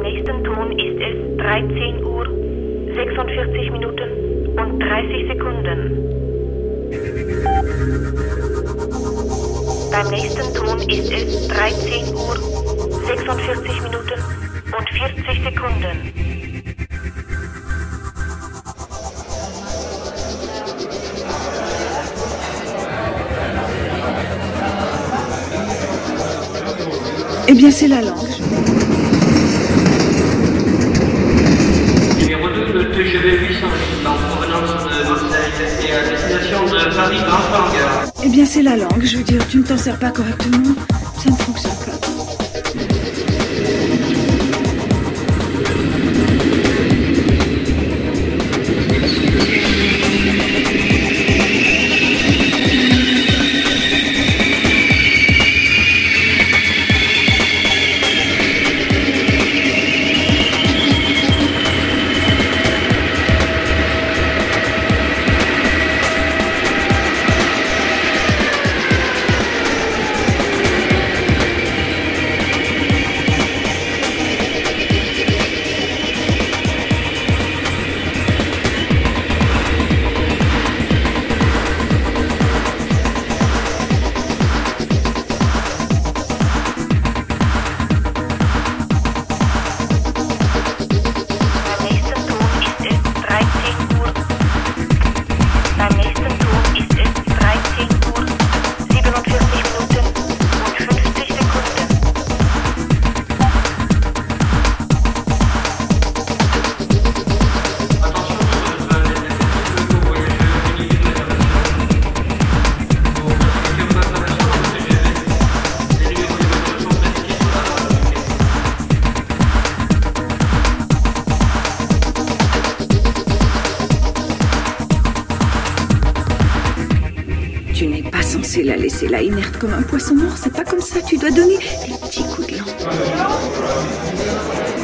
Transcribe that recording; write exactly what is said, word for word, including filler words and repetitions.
nächsten Ton ist es dreizehn Uhr, sechsundvierzig Minuten und dreißig Sekunden. Beim nächsten Ton ist es dreizehn Uhr, sechsundvierzig Minuten und vierzig Sekunden. Eh bien, c'est la langue. Numéro deux, le T G V huit cent huit en provenance de Marseille et à destination de Paris Grand Hangar. Eh bien, c'est la langue. Je veux dire, tu ne t'en sers pas correctement, ça ne fonctionne pas. Tu n'es pas censé la laisser là inerte comme un poisson mort, c'est pas comme ça, tu dois donner des petits coups de langue.